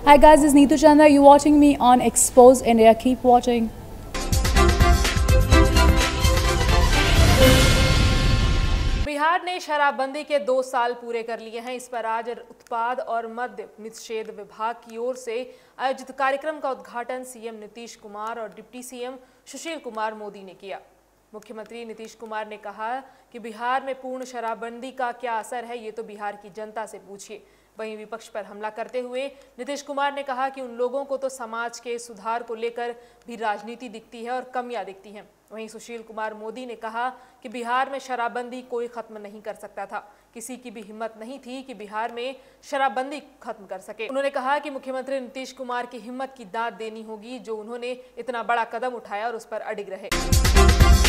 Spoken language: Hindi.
Hi guys, this is Neetu Chandra. You're watching me on Expose India. Keep watching. Bihar ने शराबबंदी के 2 साल पूरे कर लिए हैं। इस पर आज उत्पाद और मद्य निषेध विभाग की ओर से आयोजित कार्यक्रम का उद्घाटन सीएम नीतीश कुमार और डिप्टी सीएम सुशील कुमार मोदी ने किया। मुख्यमंत्री नीतीश कुमार ने कहा कि बिहार में पूर्ण शराबबंदी का क्या असर है, ये तो बिहार की जनता से पूछिए। वहीं विपक्ष पर हमला करते हुए नीतीश कुमार ने कहा कि उन लोगों को तो समाज के सुधार को लेकर भी राजनीति दिखती है और कमियां दिखती हैं। वहीं सुशील कुमार मोदी ने कहा कि बिहार में शराबबंदी कोई खत्म नहीं कर सकता था, किसी की भी हिम्मत नहीं थी कि बिहार में शराबबंदी खत्म कर सके। उन्होंने कहा कि मुख्यमंत्री नीतीश कुमार की हिम्मत की दाद देनी होगी, जो उन्होंने इतना बड़ा कदम उठाया और उस पर अडिग रहे।